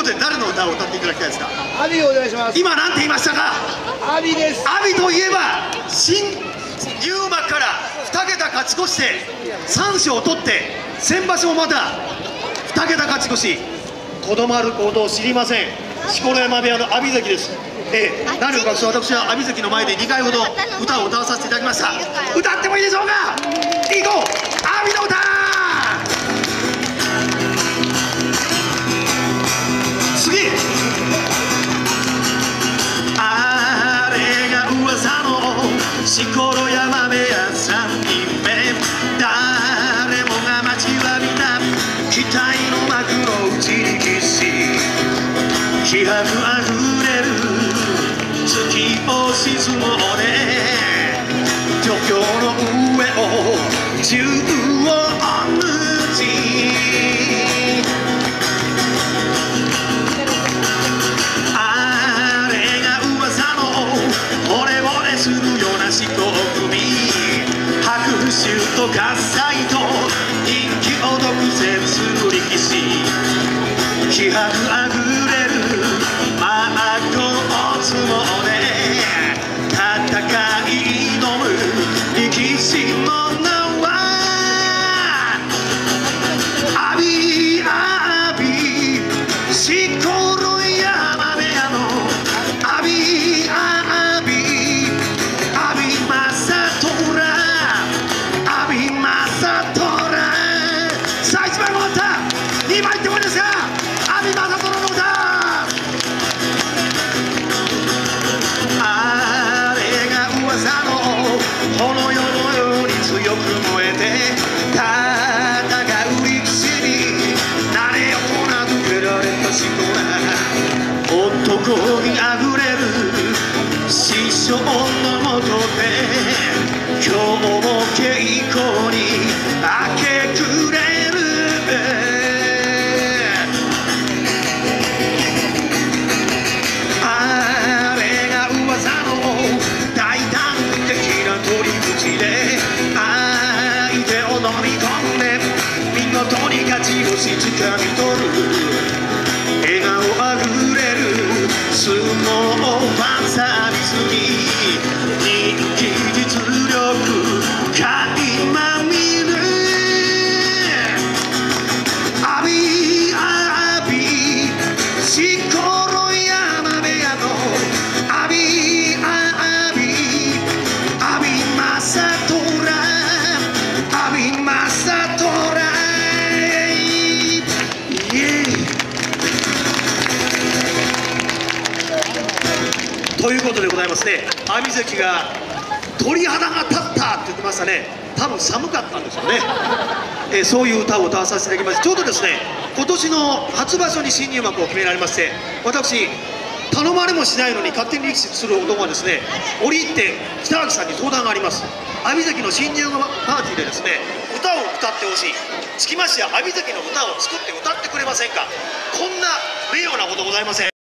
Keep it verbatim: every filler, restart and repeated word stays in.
ことで誰の歌を歌っていただきたいですか？ 阿炎お願いします。 今なんて言いましたか？ 阿炎です。 阿炎といえば新入幕からに桁勝ち越してさん勝を取って先場所もまたに桁勝ち越しとどまることを知りません錣山部屋の阿炎関です。えー、何を隠し私は阿炎関の前でにかいほど歌を歌わさせていただきました。歌ってもいいでしょうか？いこう阿炎の歌。次あれが噂の錣山部屋さんにんめ誰もが待ちわびた期待の幕の内にきし気迫あふれる月を沈もうね土俵の上を縦横無尽あれが噂の惚れ惚れするような四股組拍手と喝采と人気を独占する力士気迫あふれる真っ向相撲で戦い挑む力士の名は阿炎阿炎錣山部屋の阿炎阿炎阿炎正虎阿炎正虎さあいちばいもらったにばいってことですか？阿炎正虎の歌あれが噂の炎のように強く燃えて戦う力士になれよと名付けられた錣男にあふれる師匠のもとで今日も稽古に明け暮れるあれが噂の大胆的な取り口で相手を飲み込んで見事に勝ち星つかみ取る笑顔あふれる相撲ファンサービスに人気実力垣間見る阿炎阿炎錣山部屋の阿炎阿炎阿炎正虎阿炎正虎イエイということでございますね。阿炎関が鳥肌が立ったって言ってましたね。多分寒かったんですよね、えー、そういう歌を歌わさせていただきましてちょうどですね今年の初場所に新入幕を決められまして私頼まれもしないのに勝手に力士する男はですね折り入って北脇さんに相談があります。阿炎関の新入幕パーティーでですね歌を歌ってほしいつきましては阿炎関の歌を作って歌ってくれませんか？こんな名誉なことございません。